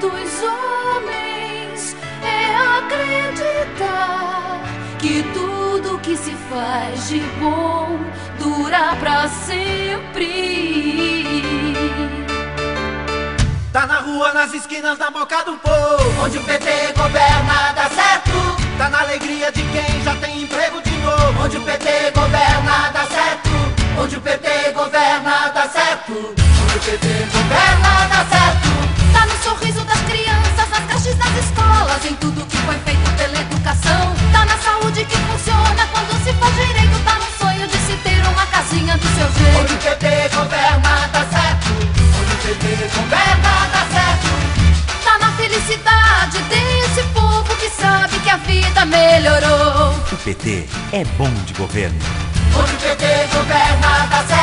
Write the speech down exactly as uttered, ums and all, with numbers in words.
dos homens é acreditar que tudo que se faz de bom dura pra sempre. Tá na rua, nas esquinas, na boca do povo, onde o P T governa dá certo. Tá na alegria de quem já tem emprego de novo, onde o P T governa dá certo. Onde o P T governa dá certo. Onde o P T governa dá certo. Tá no sorriso das crianças, nas creches, nas escolas, em tudo que foi feito pela educação. Tá na saúde que funciona quando se faz direito. Tá no sonho de se ter uma casinha do seu jeito. Onde o P T governa dá certo. Onde o P T governa dá certo. Tá na felicidade desse povo que sabe que a vida melhorou. O P T é bom de governo. Onde o P T governa dá certo.